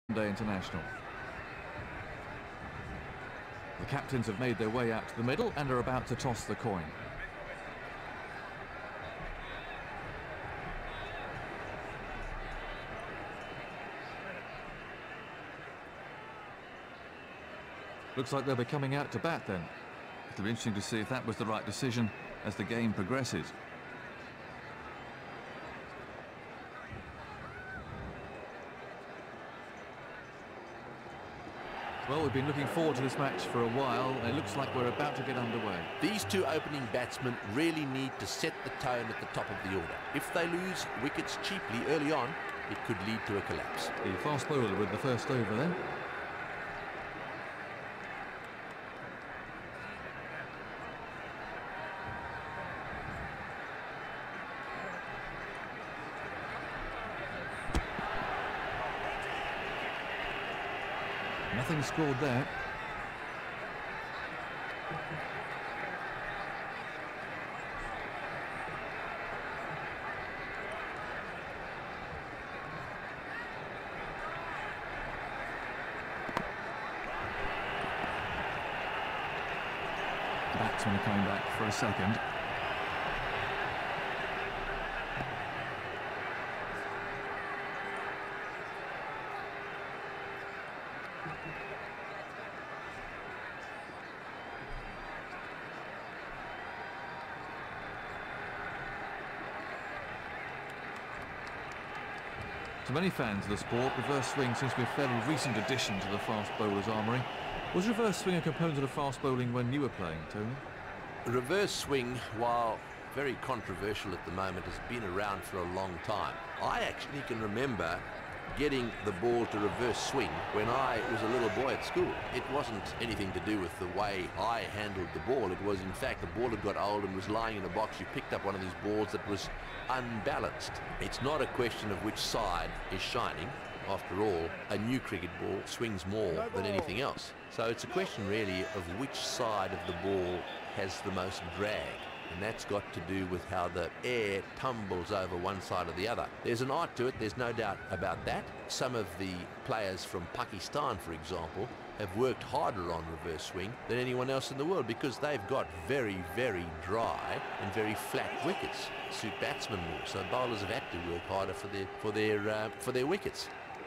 Day International. The captains have made their way out to the middle and are about to toss the coin. Looks like they'll be coming out to bat then. It'll be interesting to see if that was the right decision as the game progresses. Well, we've been looking forward to this match for a while. It looks like we're about to get underway. These two opening batsmen really need to set the tone at the top of the order. If they lose wickets cheaply early on, it could lead to a collapse. The fast bowler with the first over then. Nothing scored there. Batsmen are coming back for a second. To many fans of the sport, reverse swing seems to be a fairly recent addition to the fast bowler's armoury. Was reverse swing a component of fast bowling when you were playing, Tony? Reverse swing, while very controversial at the moment, has been around for a long time. I actually can remember getting the ball to reverse swing when I was a little boy at school. It wasn't anything to do with the way I handled the ball. It was, in fact, the ball had got old and was lying in a box. You picked up one of these balls that was unbalanced. It's not a question of which side is shining. After all, a new cricket ball swings more than anything else. So it's a question really of which side of the ball has the most drag. And that's got to do with how the air tumbles over one side or the other. There's an art to it, there's no doubt about that. Some of the players from Pakistan, for example, have worked harder on reverse swing than anyone else in the world because they've got very, very dry and very flat wickets. Suit batsmen more, so bowlers have had to work harder for their wickets.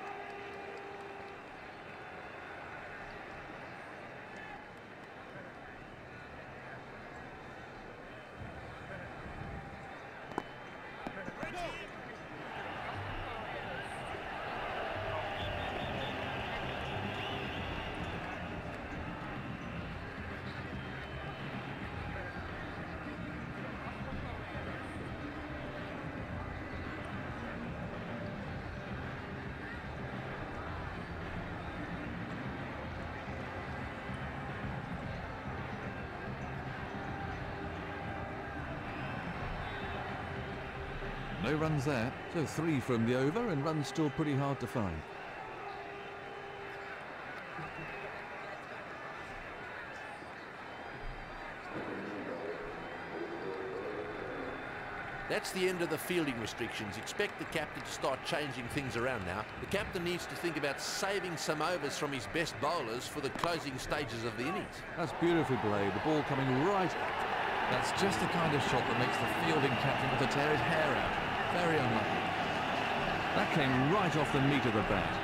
No runs there, so 3 from the over and runs still pretty hard to find. That's the end of the fielding restrictions. Expect the captain to start changing things around now. The captain needs to think about saving some overs from his best bowlers for the closing stages of the innings. That's beautifully played, the ball coming right. That's just the kind of shot that makes the fielding captain want to tear his hair out. Very unlucky. That came right off the meat of the bat.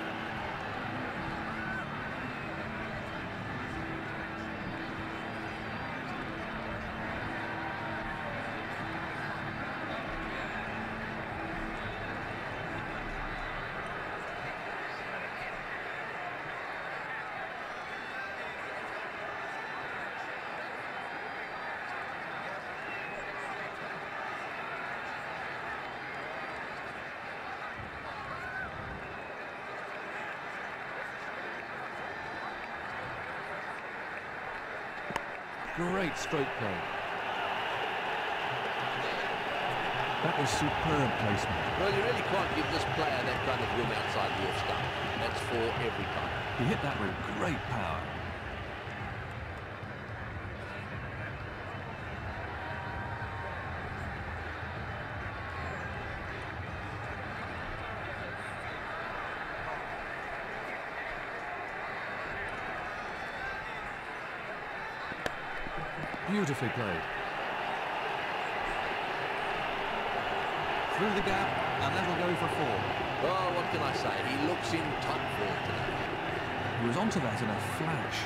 Great stroke play. That was superb placement. Well, you really can't give this player that kind of room outside the off stump. That's for every time. He hit that with great power. Beautifully played. Through the gap, and that'll go for 4. Well, what can I say? He looks in top form today. He was onto that in a flash.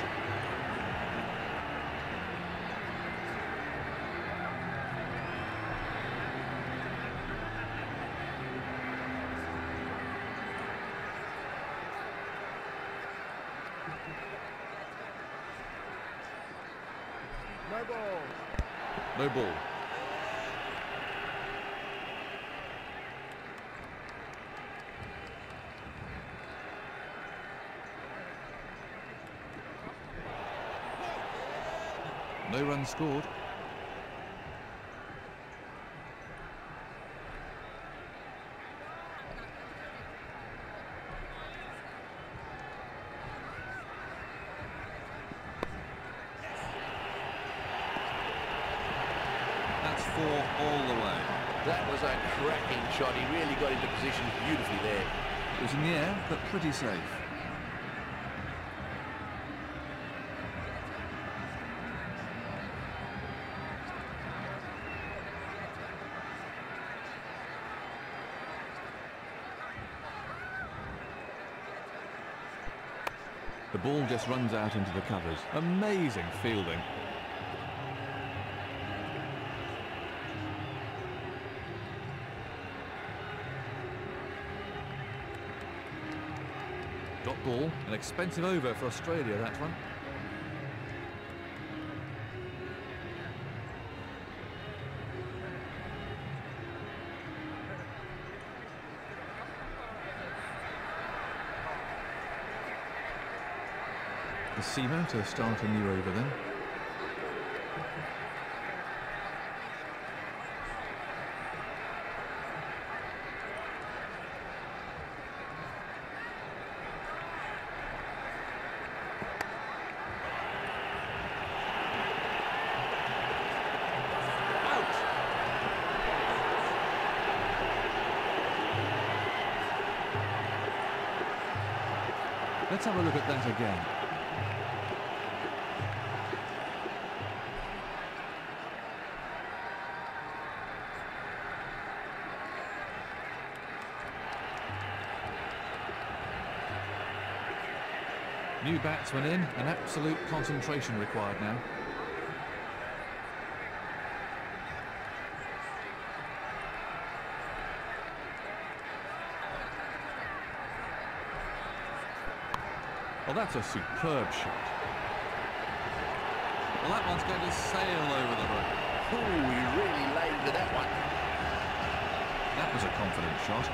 No ball. No ball. No runs scored. That's 4 all the way. That was a cracking shot. He really got into position beautifully there. It was in the air, but pretty safe. The ball just runs out into the covers. Amazing fielding. Dot ball, an expensive over for Australia, that one. The seamer to start a new over then. Let's have a look at that again. New batsman in, and absolute concentration required now. Well, that's a superb shot. Well, that one's going to sail over the hook. Ooh, he really laid into that one. That was a confident shot.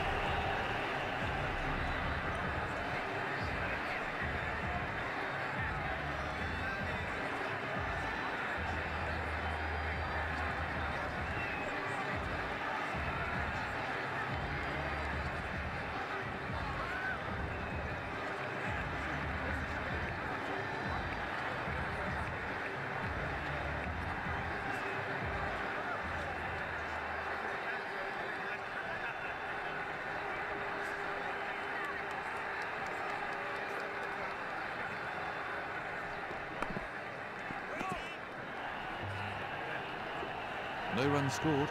No runs scored.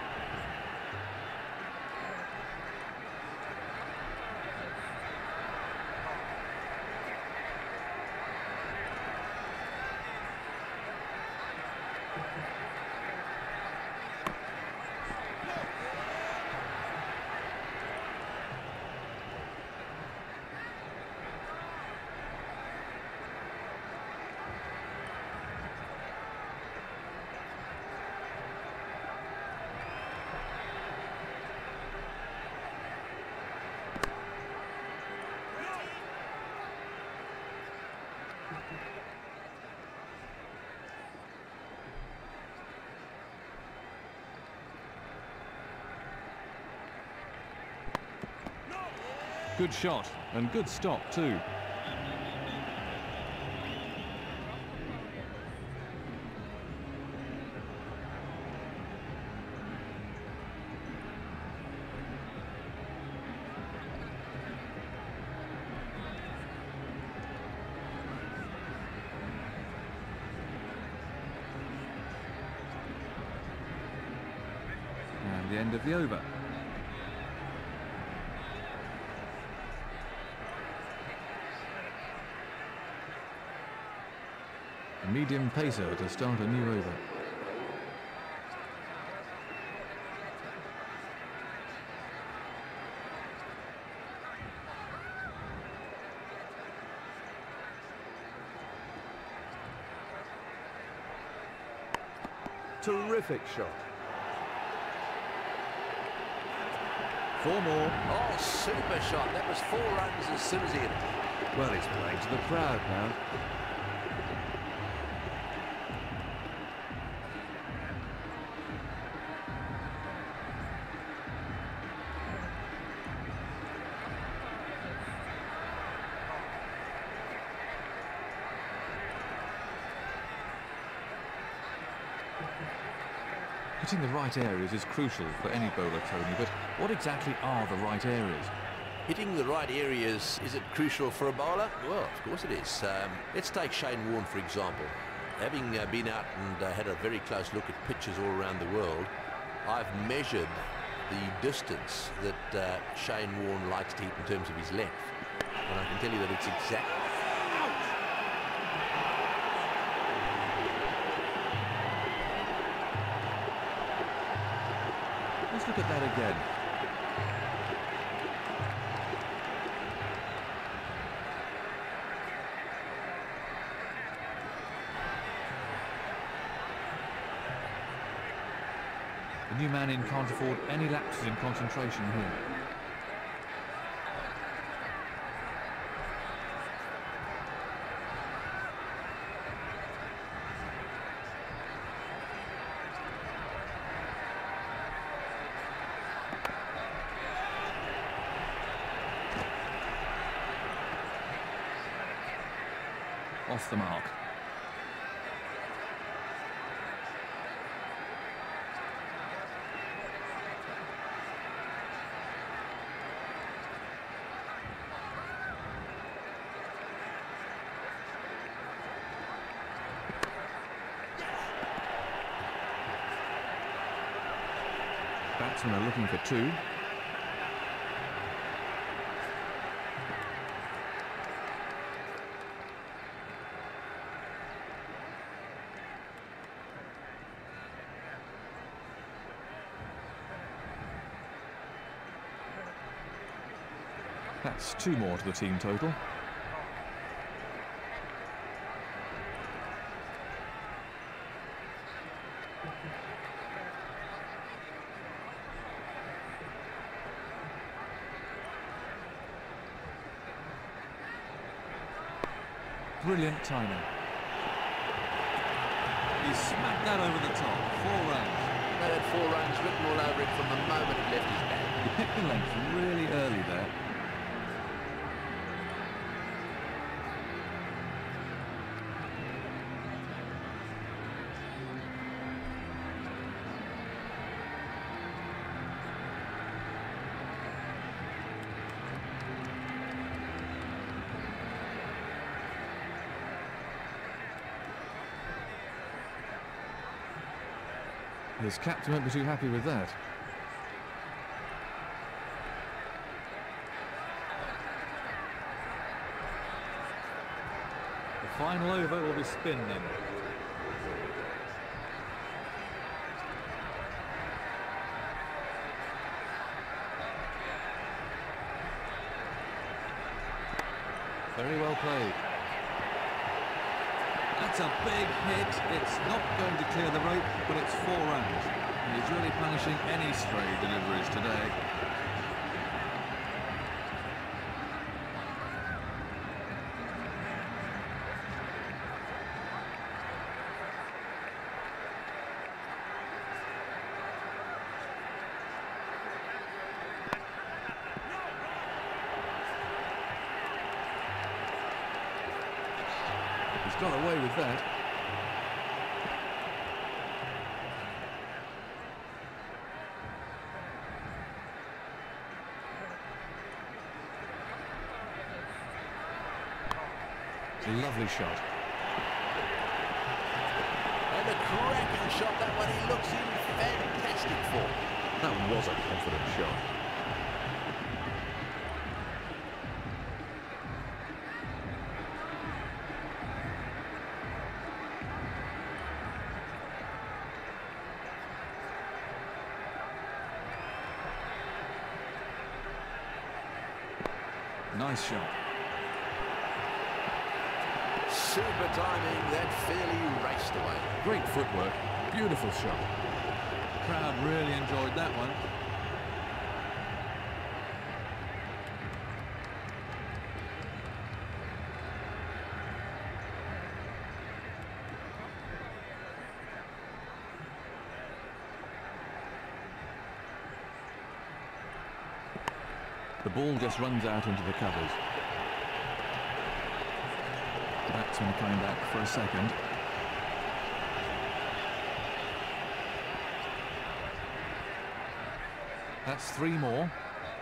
Good shot, and good stop too. the end of the over. A medium pacer to start a new over. Terrific shot. 4 more. Oh, super shot. That was 4 runs as soon as he hit it. Well, he's playing to the crowd now. Hitting the right areas is crucial for any bowler, Tony, but what exactly are the right areas? Hitting the right areas, is it crucial for a bowler? Well, of course it is. Let's take Shane Warne, for example. Having been out and had a very close look at pitches all around the world, I've measured the distance that Shane Warne likes to hit in terms of his length. And I can tell you that it's exact. Let's look at that again. The new man in can't afford any lapses in concentration here. Off the mark. Batsmen are looking for 2. That's 2 more to the team total. Brilliant timing. He smacked that over the top. 4 runs. That had 4 runs written all over it from the moment it left his bat. He picked the length really early there. His captain won't be too happy with that. The final over will be spin then. Very well played. That's a big hit. It's not going to clear the rope, but it's 4 runs. And he's really punishing any stray deliveries today. He's got away with that. It's a lovely shot. And a cracking shot, that one he looks in fantastic form. That was a confident shot. Nice shot. Super timing, that fairly raced away. Great footwork. Beautiful shot. Crowd really enjoyed that one. The ball just runs out into the covers. Batsman coming back for a second. That's 3 more.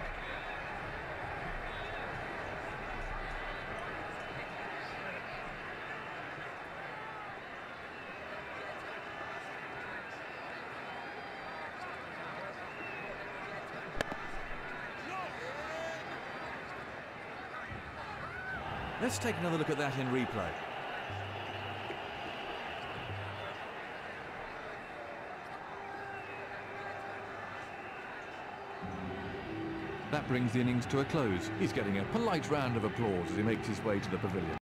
Let's take another look at that in replay. That brings the innings to a close. He's getting a polite round of applause as he makes his way to the pavilion.